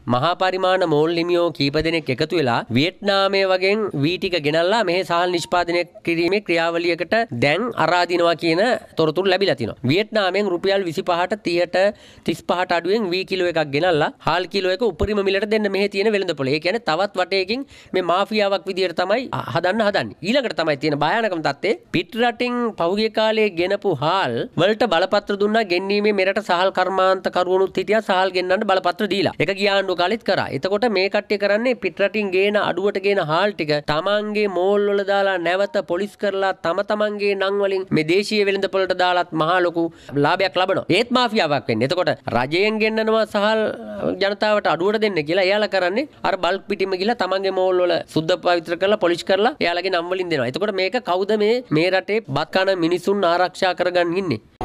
මහා පරිමාණ මෝල් හිමියෝ කීප දෙනෙක් එකතු වෙලා වියට්නාමයේ වගේ වී ටික ගෙනල්ලා මෙහි සහල් නිෂ්පාදනය කිරීමේ ක්‍රියාවලියකට දැන් අරාදිනවා කියන තොරතුරු ලැබිලා තිනවා. වියට්නාමයෙන් රුපියල් 25ට 30ට 35ට අඩුවෙන් වී කිලෝ එකක් ගෙනල්ලා හාල් කිලෝ එක උපරිම මිලට දෙන්න මෙහි තියෙන වෙළඳපොළ. ඒ කියන්නේ තවත් වටයකින් මේ මාෆියාවක් විදියට තමයි හදන්නේ. ඊළඟට තමයි තියෙන භයානකම තත්ත්වය පිට රටින් පහුගිය කාලේ ගෙනපු හාල් වලට බලපත්‍ර දුන්නා ගෙන්වීමේ මෙරට සහල් කර්මාන්ත කරුවනුත් හිටියා සහල් ගෙන්නන්න බලපත්‍ර දීලා. ඒක ගියාණ්ඩුව කාලෙත් කරා. එතකොට මේ කට්ටිය කරන්නේ පිට රටින් ගේන අඩුවට ගේන හාල් ටික තමන්ගේ මෝල් වල දාලා නැවත පොලිස් කරලා තමන්ගේ නම් වලින් මේ දේශීය වෙළඳපොළට දාලත් මහා ලොකු ලාභයක් ලබනවා. ඒත් මාෆියාවක් වෙන්නේ. එතකොට රජයෙන් ගෙන්නනවා සහල් ජනතාවට අඩුවට දෙන්න කියලා එයාලා කරන්නේ අර බල්ක් පිටින්ම ගිහලා තමන්ගේ මෝල් වල සුද්ධ පවිත්‍ර කරලා පොලිෂ් කරලා එයාලගේ නම් වලින් දෙනවා. එතකොට මේක කවුද මේ රටේ බත් කන මිනිසුන් ආරක්ෂා කරගන්න ඉන්නේ?